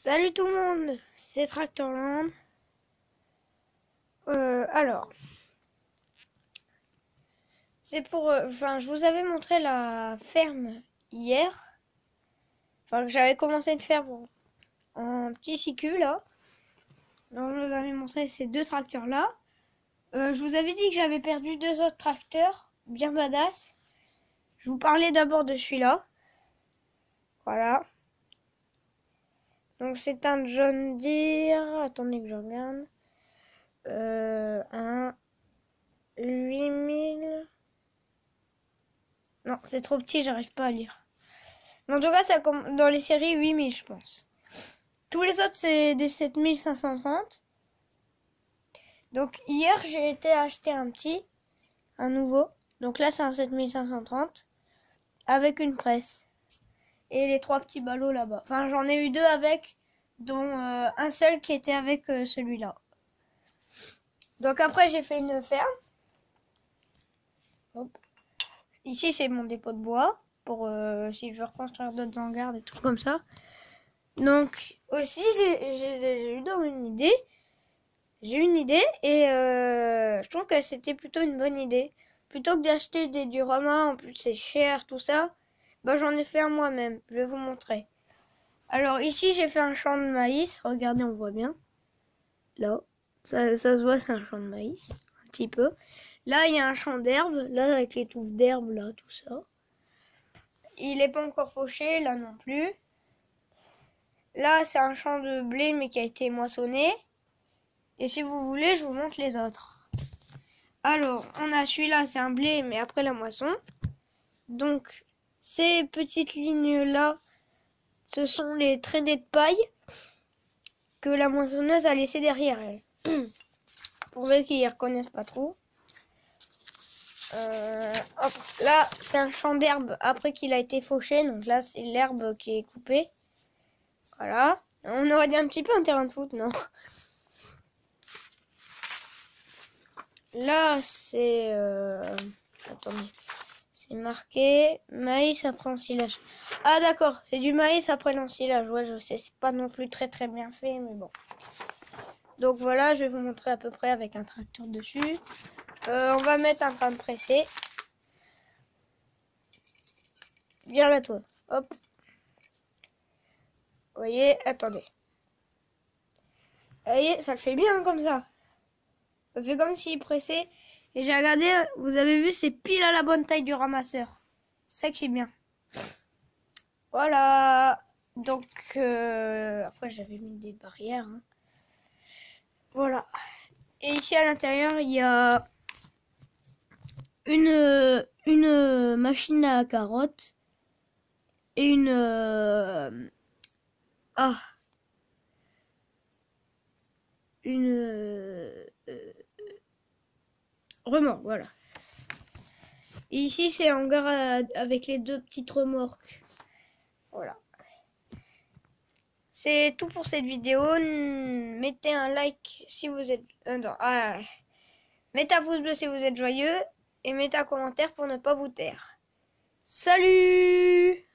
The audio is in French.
Salut tout le monde, c'est Tractorland. Alors, c'est pour, je vous avais montré la ferme hier. Enfin, que j'avais commencé de faire en petit cycle là. Donc, je vous avais montré ces deux tracteurs là. Je vous avais dit que j'avais perdu deux autres tracteurs bien badass. Je vous parlais d'abord de celui-là. Voilà. Donc, c'est un John Deere. Attendez que je regarde. Un 8000. Non, c'est trop petit, j'arrive pas à lire. Mais en tout cas, ça comme dans les séries 8000, je pense. Tous les autres, c'est des 7530. Donc, hier, j'ai été acheter un nouveau. Donc là, c'est un 7530 avec une presse. Et les trois petits ballots là-bas. Enfin, j'en ai eu deux avec, dont un seul qui était avec celui-là. Donc après, j'ai fait une ferme. Hop. Ici, c'est mon dépôt de bois pour si je veux reconstruire d'autres hangars, des trucs comme ça. Donc aussi, j'ai eu une idée. J'ai une idée et je trouve que c'était plutôt une bonne idée. Plutôt que d'acheter des dioramas, en plus c'est cher, tout ça, bah j'en ai fait un moi-même. Je vais vous montrer. Alors ici, j'ai fait un champ de maïs. Regardez, on voit bien. Là, ça se voit, c'est un champ de maïs. Un petit peu. Là, il y a un champ d'herbe. Là, avec les touffes d'herbe, là, tout ça. Il n'est pas encore fauché, là non plus. Là, c'est un champ de blé, mais qui a été moissonné. Et si vous voulez, je vous montre les autres. Alors, on a celui-là, c'est un blé, mais après la moisson. Donc, ces petites lignes-là, ce sont les traînées de paille que la moissonneuse a laissées derrière elle. Pour ceux qui ne reconnaissent pas trop. Hop, là, c'est un champ d'herbe après qu'il a été fauché. Donc là, c'est l'herbe qui est coupée. Voilà. On aurait dit un petit peu un terrain de foot, non? Là, c'est... Attendez. C'est marqué maïs après ensilage. Ah d'accord, c'est du maïs après l'ensilage. Ouais, je sais, c'est pas non plus très bien fait, mais bon. Donc voilà, je vais vous montrer à peu près avec un tracteur dessus. On va mettre un train de presser. Bien là, toi. Hop. Vous voyez, attendez. Vous voyez, ça le fait bien comme ça. Ça fait comme s'il pressait. Et j'ai regardé, vous avez vu, c'est pile à la bonne taille du ramasseur. C'est ça qui est bien. Voilà. Donc, après j'avais mis des barrières. Hein. Voilà. Et ici à l'intérieur, il y a une machine à carottes. Et une... une remorque, voilà. Et ici, c'est un hangar avec les deux petites remorques. Voilà. C'est tout pour cette vidéo. Mettez un like si vous êtes... mettez un pouce bleu si vous êtes joyeux. Et mettez un commentaire pour ne pas vous taire. Salut!